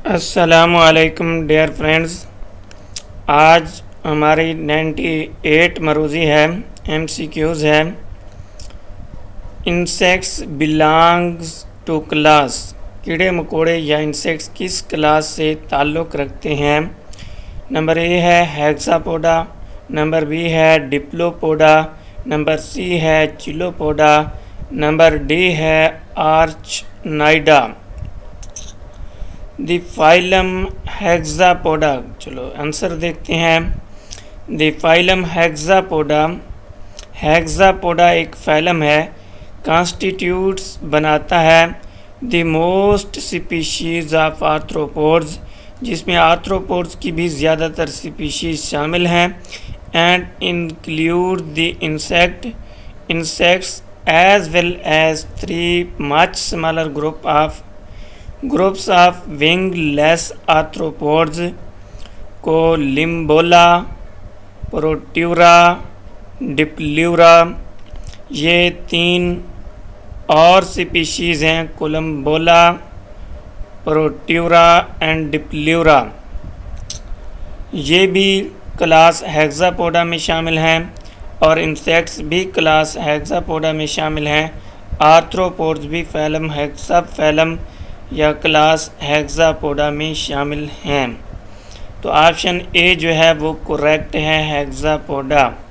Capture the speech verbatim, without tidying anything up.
अस्सलामुअलैकुम dear friends. आज हमारी अट्ठानवे मरूज़ी है, एमसीक्यूज़ है। इंसेक्ट्स बिलोंग्स टू क्लास, कीड़े मकोड़े या इंसेक्ट्स किस क्लास से ताल्लुक़ रखते हैं। नंबर ए है हेक्सापोडा, नंबर बी है डिप्लोपोडा, नंबर सी है चिलोपोडा, नंबर डी है आर्चनाइडा। द फाइलम हेक्सापोडा, चलो आंसर देखते हैं। द फाइलम हेक्सापोडा, हेक्सापोडा एक फाइलम है, कॉन्स्टिट्यूट्स बनाता है the most species of arthropods, जिसमें आर्थ्रोपोड्स की भी ज़्यादातर स्पीशीज़ शामिल हैं। And include the insect insects as well as three much smaller group of groups of wingless arthropods collembola, प्रोट्यूरा, डिप्ल्यूरा। ये तीन और स्पीशीज़ हैं, कोलम्बोला, प्रोट्यूरा एंड डिप्ल्यूरा। ये भी क्लास हेक्सापोडा में शामिल हैं और इंसेक्ट्स भी क्लास हेक्सापोडा में शामिल हैं। आर्थ्रोपोड्स भी फैलम हेक्सा फैलम या क्लास हेक्सापोडा में शामिल हैं। तो ऑप्शन ए जो है वो करेक्ट है, हेक्सापोडा।